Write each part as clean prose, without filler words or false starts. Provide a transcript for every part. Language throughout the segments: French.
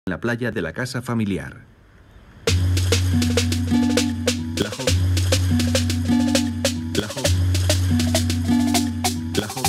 La playa de la casa familiar. La jo- la jo- la jo-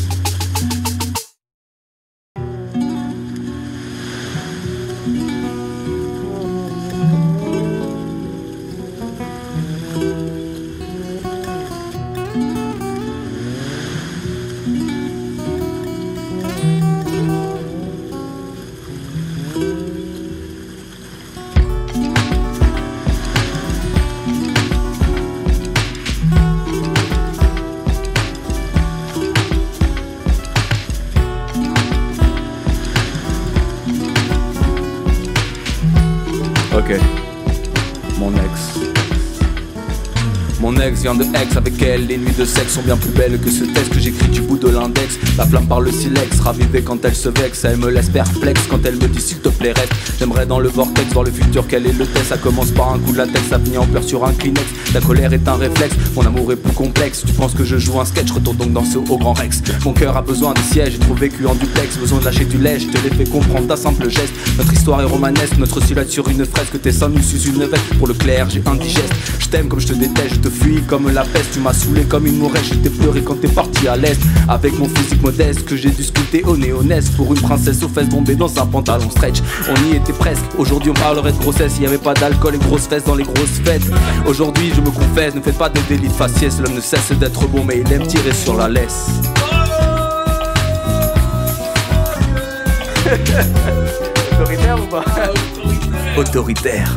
Ok, mon ex. Mon ex vient de Aix, avec elle les nuits de sexe sont bien plus belles que ce texte que j'écris du bout de l'index. La flamme par le silex, ravivée quand elle se vexe. Elle me laisse perplexe quand elle me dit s'il te plaît reste. J'aimerais dans le vortex voir le futur, quel est le test. Ça commence par un coup de latex, ça finit en pleurs sur un Kleenex. La colère est un réflexe, mon amour est plus complexe. Tu penses que je joue un sketch, retourne donc danser au Grand Rex. Mon cœur a besoin de sièges, j'ai trop vécu en duplex. Besoin de lâcher du lait, je te l'ai fait comprendre d'un simple geste. Notre histoire est romanesque, notre silhouette sur une fresque. Tes seins nus sous une veste, pour le clair j'ai indigeste. Je t'aime comme je te déteste, je te fuis comme la peste. Tu m'as saoulé comme une mourette, j'étais pleuré quand t'es parti à l'est. Avec mon physique modeste que j'ai dû sculpter au néonès. Pour une princesse aux fesses bombées dans un pantalon stretch. On y était presque, aujourd'hui on parlerait de grossesse. Il y avait pas d'alcool et grosses fesses dans les grosses fêtes. Aujourd'hui je me confesse, ne faites pas de délit de faciès. L'homme ne cesse d'être bon mais il aime tirer sur la laisse. Autoritaire ou pas? Autoritaire.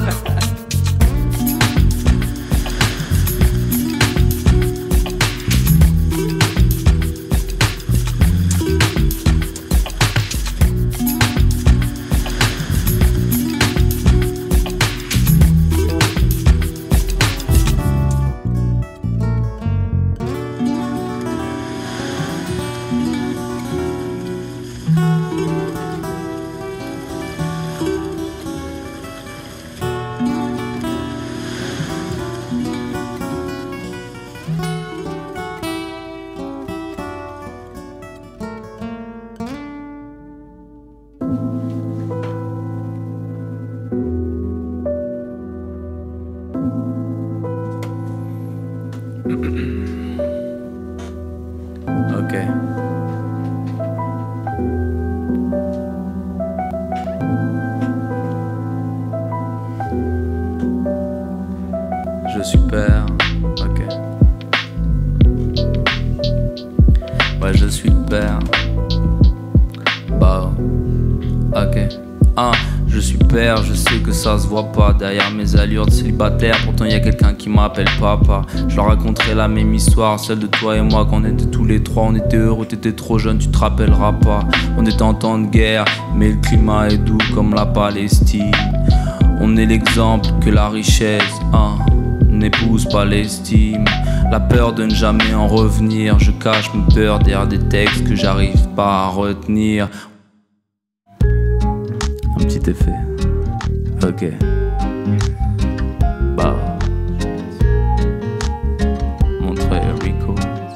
Ok. Je suis père. Ok. Ouais, je suis père. Bah. Ok. Je suis père, je sais que ça se voit pas derrière mes allures de célibataire. Pourtant y a quelqu'un qui m'appelle papa. Je leur raconterai la même histoire, celle de toi et moi quand on était tous les trois. On était heureux, t'étais trop jeune, tu te rappelleras pas. On était en temps de guerre, mais le climat est doux comme la Palestine. On est l'exemple que la richesse n'épouse pas l'estime. La peur de ne jamais en revenir. Je cache mes peurs derrière des textes que j'arrive pas à retenir. Un petit effet. Ok. Bah. Montrer Rico.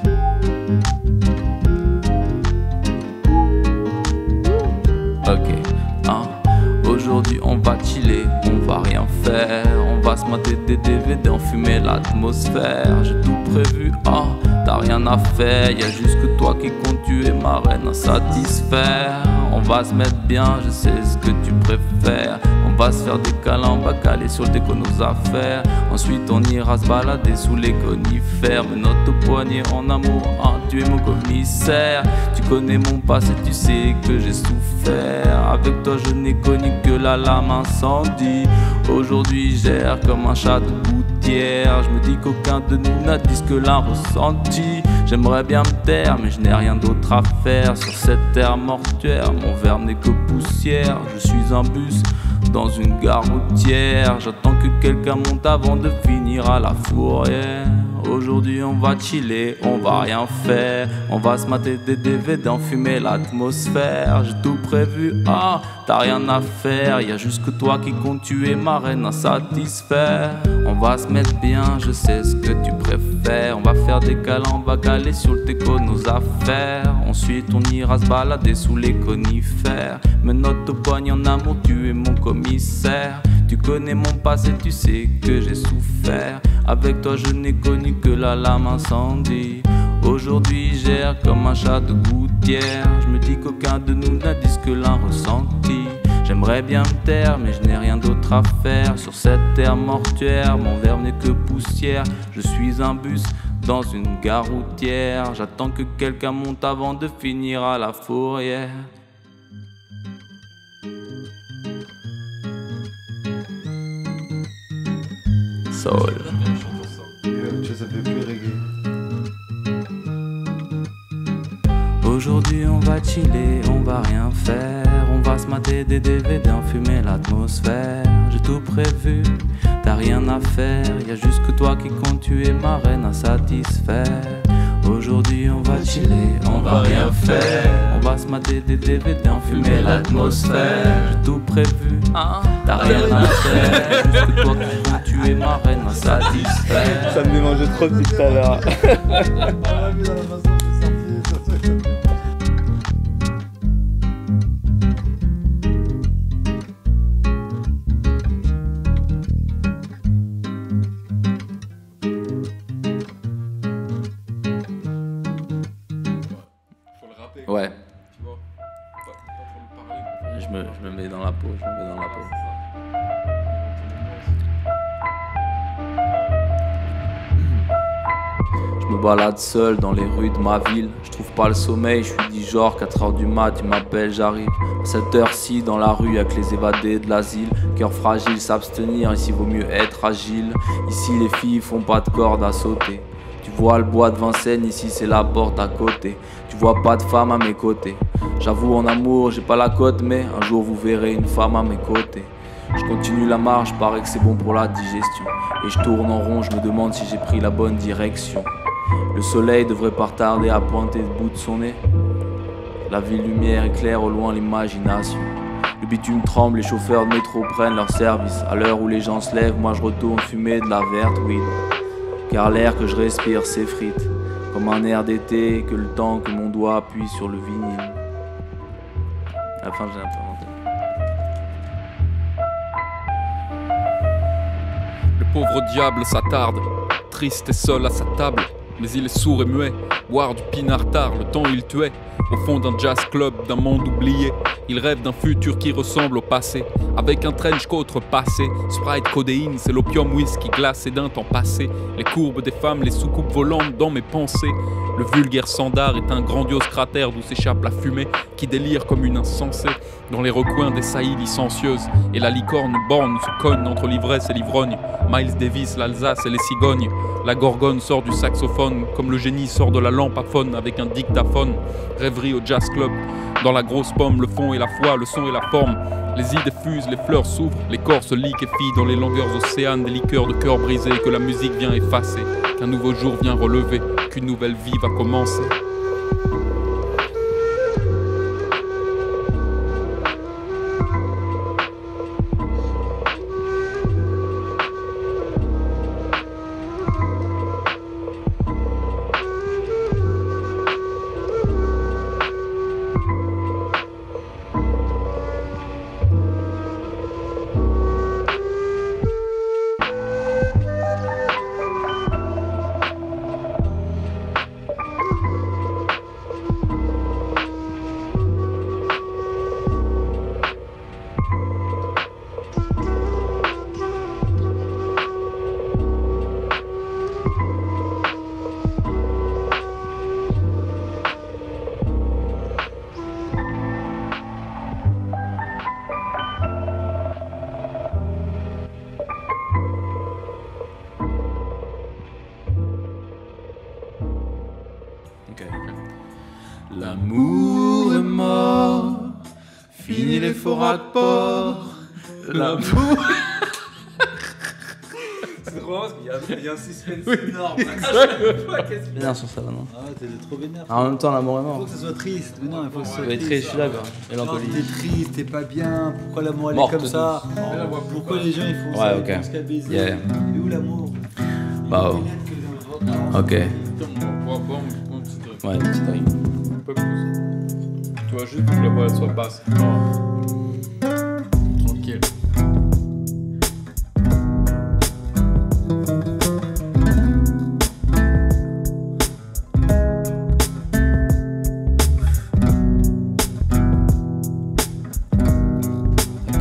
Ok. Aujourd'hui on va chiller, on va rien faire. On va se mater des DVD, enfumer l'atmosphère. J'ai tout prévu, t'as rien à faire. Y'a juste que toi qui compte, tu es ma reine à satisfaire. On va se mettre bien, je sais ce que tu préfères. On va se faire des câlins, on va caler sur le déco nos affaires. Ensuite on ira se balader sous les conifères. Menottes au poignet en amour, tu es mon commissaire. Tu connais mon passé, tu sais que j'ai souffert. Avec toi je n'ai connu que la lame incendie. Aujourd'hui j'erre comme un chat de gouttière. Je me dis qu'aucun de nous n'a dit ce que l'un ressenti. J'aimerais bien me taire mais je n'ai rien d'autre à faire. Sur cette terre mortuaire, mon verbe n'est que poussière. Je suis un bus dans une gare routière. J'attends que quelqu'un monte avant de finir à la fourrière. Aujourd'hui on va chiller, on va rien faire. On va se mater des DVD, enfumer l'atmosphère. J'ai tout prévu, ah, t'as rien à faire. Y'a juste que toi qui compte, tu es ma reine à satisfaire. On va se mettre bien, je sais ce que tu préfères. On va faire des câlins, on va caler sur le déco nos affaires. Ensuite on ira se balader sous les conifères. Menottes au poignet en amour, tu es mon commissaire. Tu connais mon passé, tu sais que j'ai souffert. Avec toi je n'ai connu que la lame incendie. Aujourd'hui j'erre comme un chat de gouttière. Je me dis qu'aucun de nous n'a dit ce que l'un ressenti. J'aimerais bien me taire mais je n'ai rien d'autre à faire. Sur cette terre mortuaire, mon verbe n'est que poussière. Je suis un bus dans une gare routière. J'attends que quelqu'un monte avant de finir à la fourrière. Soul. Ça fait plus reggae. Aujourd'hui on va chiller, on va rien faire. On va se mater des DVD, enfumer l'atmosphère. J'ai tout prévu, t'as rien à faire. Y'a juste que toi qui compte, tu es ma reine à satisfaire. Aujourd'hui on va chiller, on va rien faire. On va se mater des DVD, enfumer l'atmosphère. J'ai tout prévu, t'as rien à faire. Juste que toi qui compte, tu es ma reine à satisfaire. Ça me démangeait trop depuis tout à l'heure. Ouais. Tu vois, pas trop le parler. Je me mets dans la peau, je me mets dans la peau. Je me balade seul dans les rues de ma ville. Je trouve pas le sommeil, je suis dit genre 4h du mat, tu m'appelles, j'arrive. À cette heure-ci dans la rue avec les évadés de l'asile. Cœur fragile, s'abstenir, ici vaut mieux être agile. Ici les filles font pas de corde à sauter. Tu vois le bois de Vincennes, ici c'est la porte à côté. Tu vois pas de femme à mes côtés. J'avoue en amour, j'ai pas la cote, mais un jour vous verrez une femme à mes côtés. Je continue la marche, paraît que c'est bon pour la digestion. Et je tourne en rond, je me demande si j'ai pris la bonne direction. Le soleil devrait pas tarder à pointer le bout de son nez. La ville lumière éclaire au loin l'imagination. Le bitume tremble, les chauffeurs de métro prennent leur service. À l'heure où les gens se lèvent, moi je retourne fumer de la verte weed. Car l'air que je respire s'effrite, comme un air d'été, que le temps que mon doigt appuie sur le vinyle. À la fin j'ai un peu inventé. Le pauvre diable s'attarde, triste et seul à sa table. Mais il est sourd et muet, boire du pinard tard, le temps il tuait. Au fond d'un jazz club, d'un monde oublié, il rêve d'un futur qui ressemble au passé. Avec un trench coat repassé, Sprite, codéine, c'est l'opium whisky glacé d'un temps passé. Les courbes des femmes, les soucoupes volantes dans mes pensées. Le vulgaire sandar est un grandiose cratère d'où s'échappe la fumée qui délire comme une insensée dans les recoins des saillies licencieuses. Et la licorne borne se cogne entre l'ivresse et l'ivrogne. Miles Davis, l'Alsace et les cigognes. La gorgone sort du saxophone comme le génie sort de la lampe à faune avec un dictaphone. Rêverie au jazz club, dans la grosse pomme, le fond et la foi, le son et la forme. Les idées fusent, les fleurs s'ouvrent, les corps se liquéfient dans les longueurs océanes des liqueurs de cœur brisé que la musique vient effacer, qu'un nouveau jour vient relever, qu'une nouvelle vie va commencer. L'amour est mort, fini les faux rapports. L'amour. c'est trop marrant parce qu'il y a un suspense énorme. Bien sur ça, non? Ah, t'es trop vénère. En même temps, l'amour est Il faut mort. que ça soit triste. Mais non, il faut que ça soit Mais triste. triste, je suis d'accord. Mélancolie. T'es triste, t'es pas bien. Pourquoi l'amour elle est Morte comme douce. ça? Mais la voix plus Pourquoi bas. les gens ils font Ouais, ça? ok. Ils pensent qu'à baiser. Yeah. Il est où l'amour? Bah, oh. Ok. Putain, on va boire mon petit truc. Ouais, petit drink. Un peu plus. Tu vois, juste pour que la voix elle soit basse. Tranquille. Ok.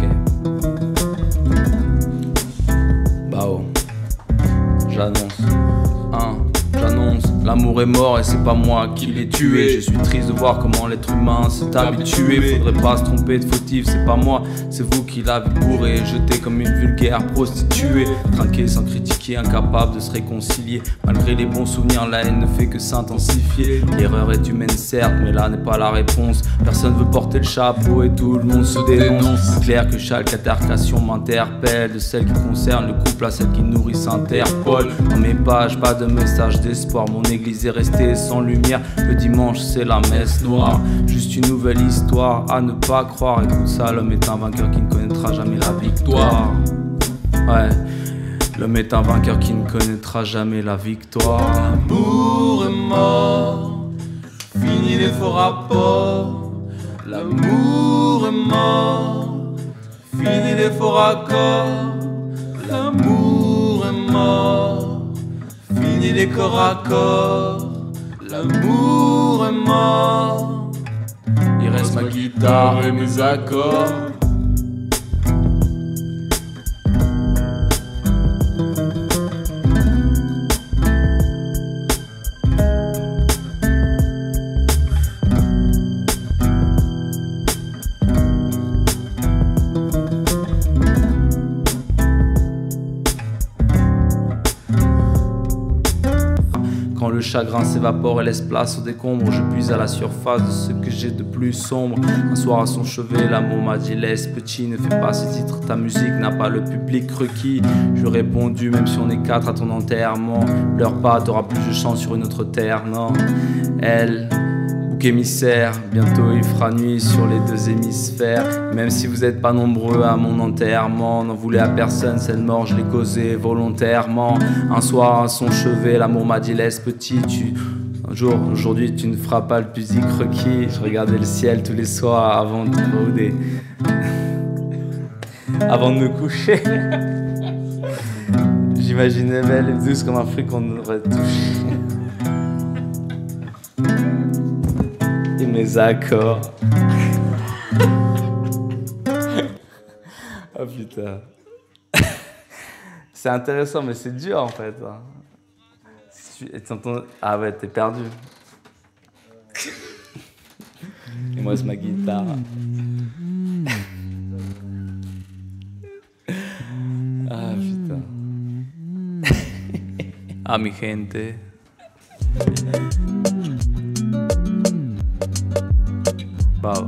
Bah oh. J'annonce. J'annonce. L'amour est mort et c'est pas moi qui l'ai tué. Je suis triste de voir comment l'être humain s'est habitué. Faudrait pas se tromper de fautif, c'est pas moi, c'est vous qui l'avez bourré. Jeté comme une vulgaire prostituée. Trinqué sans critiquer, incapable de se réconcilier. Malgré les bons souvenirs, la haine ne fait que s'intensifier. L'erreur est humaine certes, mais là n'est pas la réponse. Personne veut porter le chapeau et tout le monde se dénonce. C'est clair que chaque altercation m'interpelle. De celle qui concerne le couple à celle qui nourrit s'interpole. Dans mes pages, pas de message d'espoir. Mon église est restée sans lumière. Le dimanche, c'est la messe noire. Juste une nouvelle histoire à ne pas croire. Écoute ça, l'homme est un vainqueur qui ne connaîtra jamais la victoire. Ouais, l'homme est un vainqueur qui ne connaîtra jamais la victoire. L'amour est mort, fini les faux rapports. L'amour est mort, fini les faux raccords. L'amour est mort, fini les corps à corps. L'amour est mort, il reste ma guitare et mes accords. Quand le chagrin s'évapore et laisse place aux décombres, je puise à la surface de ce que j'ai de plus sombre. Un soir à son chevet, l'amour m'a dit laisse petit, ne fais pas ce titre, ta musique n'a pas le public requis. Je lui ai répondu même si on est 4 à ton enterrement, pleure pas, t'auras plus de chance sur une autre terre, non. Elle, bouc émissaire, bientôt il fera nuit sur les 2 hémisphères. Même si vous êtes pas nombreux à mon enterrement, n'en voulez à personne, cette mort je l'ai causée volontairement. Un soir à son chevet, l'amour m'a dit laisse petit, aujourd'hui tu ne feras pas le public requis. Je regardais le ciel tous les soirs avant de rôder, avant de me coucher. J'imaginais belle et douce comme un fruit qu'on aurait touché. Et mes accords. Oh putain. C'est intéressant, mais c'est dur en fait. Ah ouais, t'es perdu. Et moi, c'est ma guitare. Ah putain. Ah mi gente. Wow.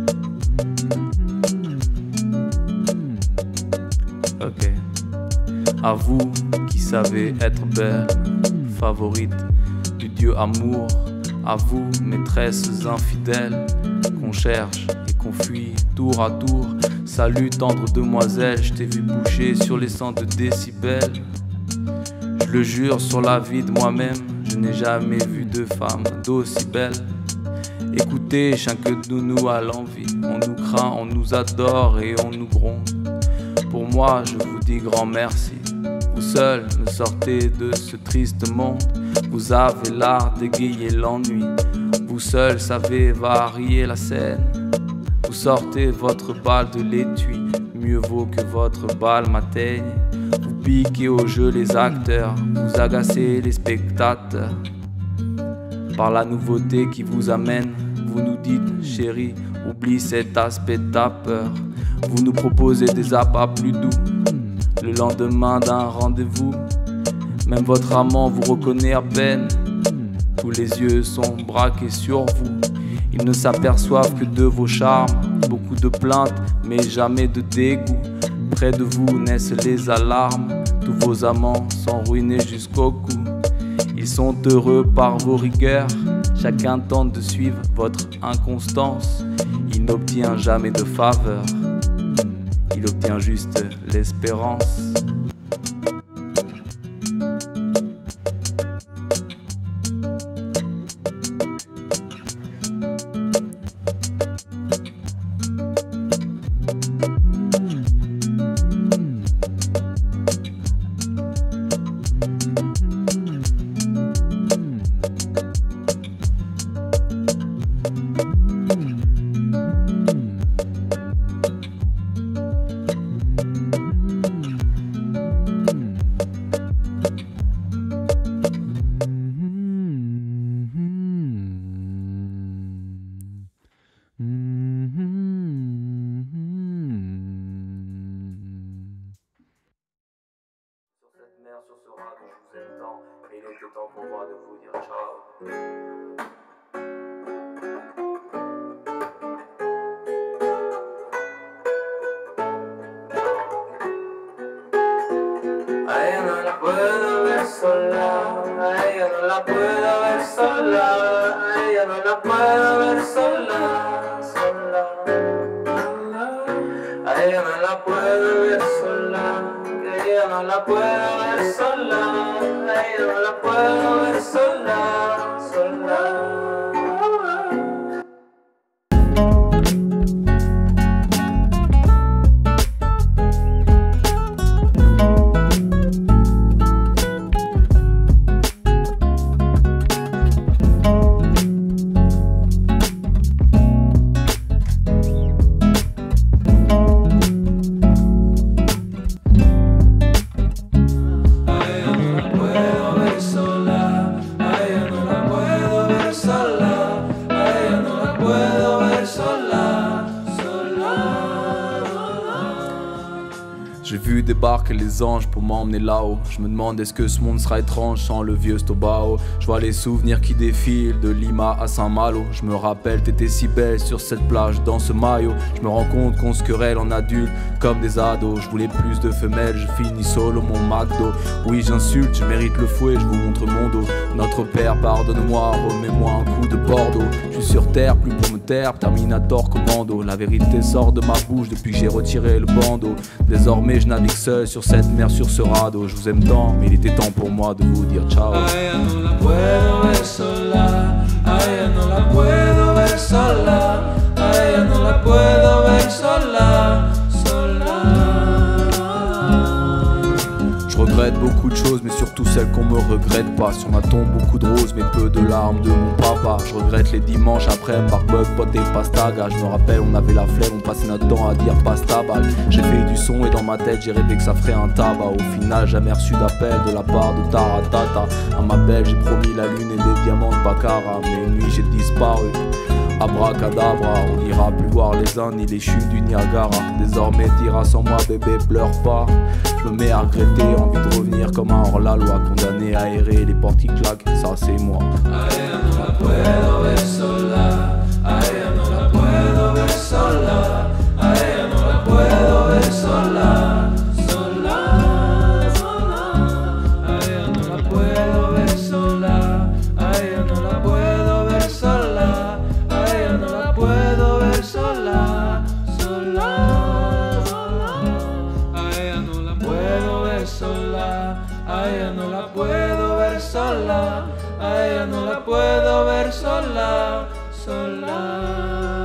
Ok. À vous qui savez être belle, favorite du Dieu amour. À vous, maîtresses infidèles, qu'on cherche et qu'on fuit tour à tour. Salut tendre demoiselle, je t'ai vu boucher sur les 102 décibels. Je le jure sur la vie de moi-même, je n'ai jamais vu de femme d'aussi belle. Écoutez, chacun de nous a l'envie, on nous craint, on nous adore et on nous gronde. Pour moi, je vous dis grand merci. Vous seuls me sortez de ce triste monde. Vous avez l'art d'égayer l'ennui. Vous seuls savez varier la scène. Vous sortez votre balle de l'étui. Mieux vaut que votre balle m'atteigne. Vous piquez au jeu les acteurs. Vous agacez les spectateurs. Par la nouveauté qui vous amène, vous nous dites, chérie, oublie cet aspect de ta peur. Vous nous proposez des appâts plus doux. Le lendemain d'un rendez-vous, même votre amant vous reconnaît à peine. Tous les yeux sont braqués sur vous. Ils ne s'aperçoivent que de vos charmes. Beaucoup de plaintes, mais jamais de dégoût. Près de vous naissent les alarmes. Tous vos amants sont ruinés jusqu'au cou. Ils sont heureux par vos rigueurs. Chacun tente de suivre votre inconstance. Il n'obtient jamais de faveur. Il obtient juste l'espérance. Sur ce radeau, je vous aime tant, mais il était temps pour moi de vous dire ciao. A ella no la puedo ver sola, a ella no la puedo ver sola, a ella no la puedo ver sola, sola. A ella no la puedo ver sola. Ella no la puedo ver sola, ella no la puedo ver sola, sola. J'ai vu débarquer les anges pour m'emmener là-haut. Je me demande est-ce que ce monde sera étrange sans le vieux Stobao. Je vois les souvenirs qui défilent de Lima à Saint-Malo. Je me rappelle t'étais si belle sur cette plage dans ce maillot. Je me rends compte qu'on se querelle en adulte comme des ados. Je voulais plus de femelles, je finis solo mon McDo. Oui j'insulte, je mérite le fouet, je vous montre mon dos. Notre père pardonne-moi, remets-moi un coup de Bordeaux. Je suis sur terre, plus pour me taire, Terminator commando. La vérité sort de ma bouche depuis que j'ai retiré le bandeau. Désormais je navigue seul sur cette mer, sur ce radeau. Je vous aime tant, mais il était temps pour moi de vous dire ciao. A ella no la puedo ver sola, a ella no la puedo ver sola, a ella no la puedo ver sola, sola. Je regrette beaucoup de choses, mais surtout celles qu'on me regrette pas. Sur ma tombe beaucoup de roses, mais peu de larmes de mon papa. Je regrette les dimanches après barbecue, potes et pastaga. Je me rappelle on avait la flemme, on passait notre temps à dire pasta balle. J'ai fait du son et dans ma tête j'ai rêvé que ça ferait un tabac. Au final jamais reçu d'appel de la part de Taratata. À ma belle j'ai promis la lune et des diamants de Baccarat. Mais une nuit j'ai disparu. Abracadabra, on n'ira plus voir les uns ni les chutes du Niagara. Désormais t'iras sans moi bébé, pleure pas. Je me mets à regretter, envie de revenir comme un hors-la-loi. Condamné à errer, les portes qui claquent, ça c'est moi. A ella no la puedo ver sola, a ella no la puedo ver sola, a ella no la puedo ver sola, sola, sola. A ella no la puedo ver sola, a ella no la puedo ver sola, a ella no la puedo ver sola, sola, sola. A ella no la puedo ver sola, a ella no la puedo ver sola, a ella no la puedo ver sola, sola.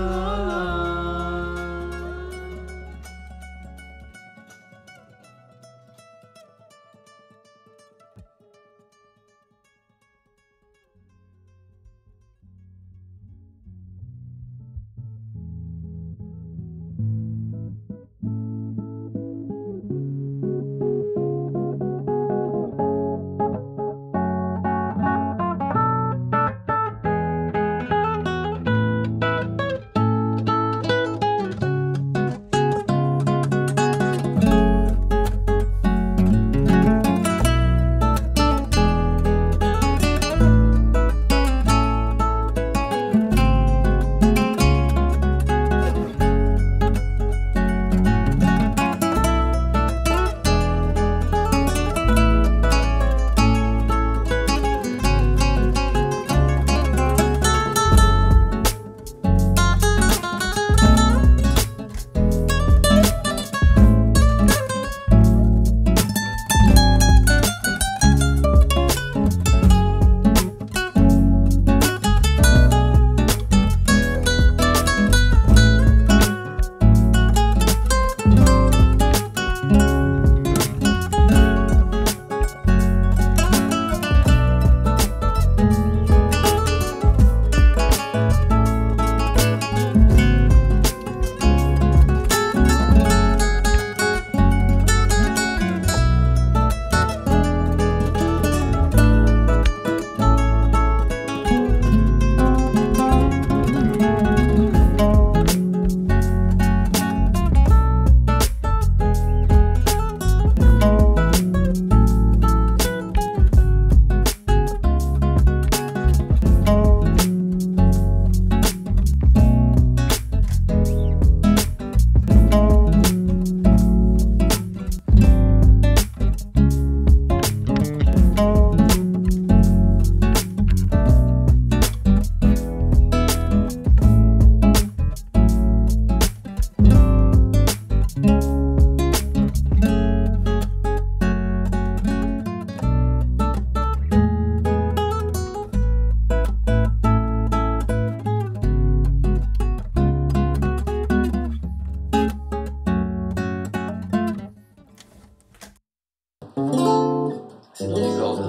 C'est dans les cordes.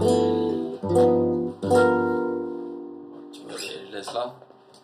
Tu vois, je laisse là.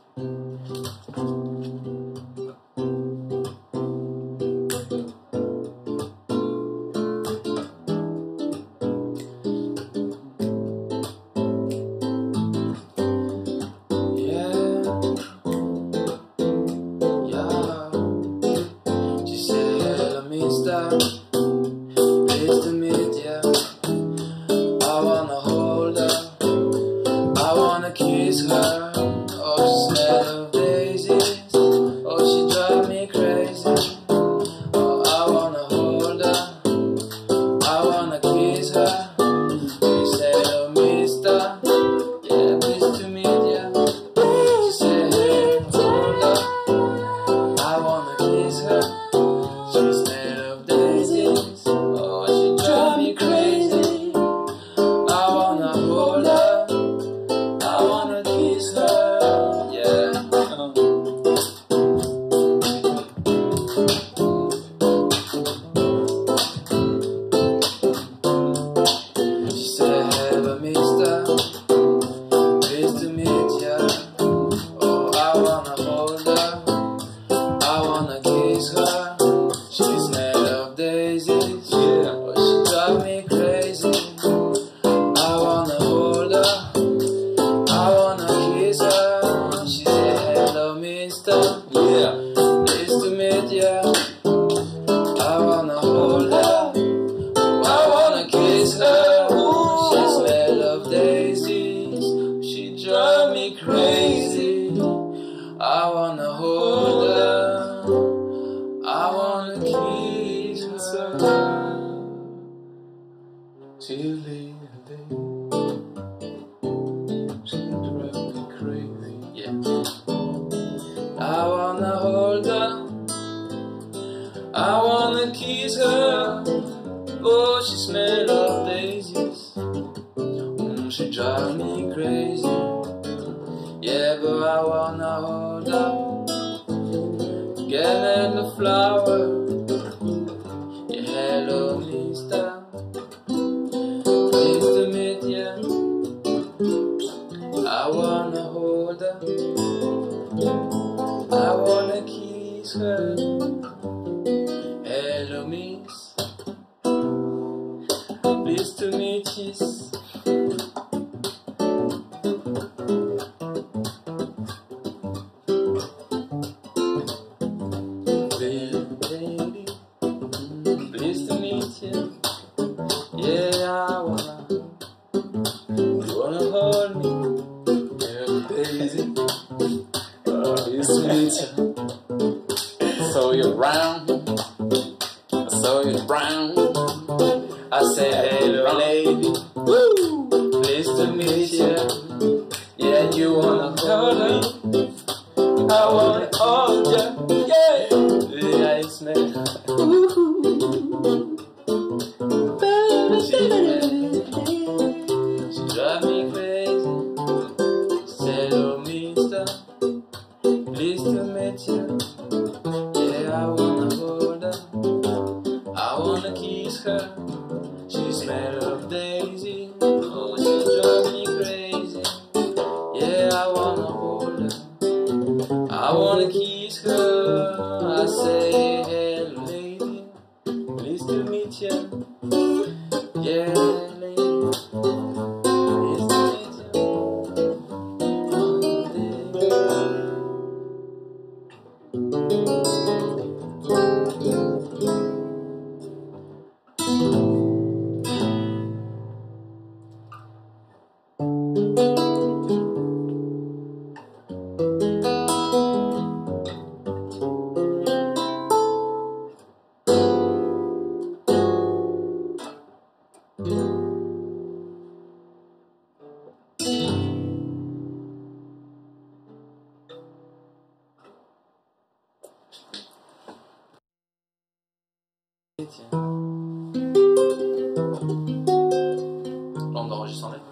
On enregistre en live.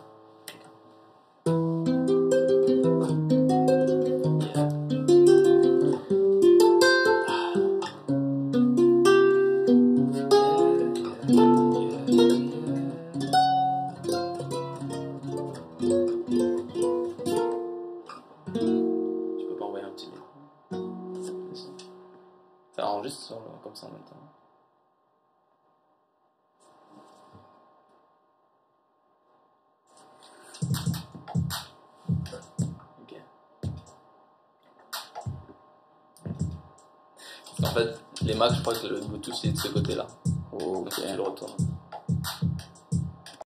Ça enregistre comme ça en même temps. Ok. En fait, les Macs, je crois que le Bluetooth c'est de ce côté-là. Ok. Donc tu le retournes.